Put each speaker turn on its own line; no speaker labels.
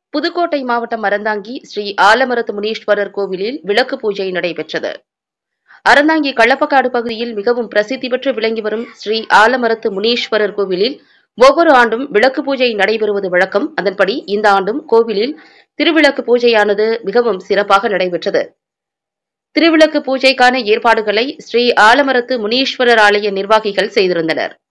புதுக்கோட்டை மாவட்டம் அறந்தாங்கி ஸ்ரீ ஆலமரத முனீஸ்வரர் கோவிலில் விளக்கு பூஜை நடைபெற்றது. அறந்தாங்கி கள்ளப்பக்காடு பகுதியில் மிகவும் பிரசித்தி பெற்று விளங்கி வரும் ஸ்ரீ ஆலமரத முனீஸ்வரர் கோவிலில் ஒவ்வொரு ஆண்டும் விளக்கு பூஜை நடைபெறுவது வழக்கம். அதன்படி இந்த ஆண்டும் கோவிலில் திருவிளக்கு பூஜையானது மிகவும் சிறப்பாக நடைபெற்றது. திருவிளக்கு பூஜைக்கான ஏற்பாடுகளை ஸ்ரீ ஆலமரத முனீஸ்வரர் ஆலய நிர்வாகிகள் செய்திருந்தனர்.